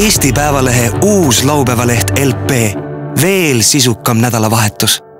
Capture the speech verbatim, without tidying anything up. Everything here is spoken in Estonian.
Eesti Päevalehe uus laupäevaleht L P. Veel sisukam nädalavahetus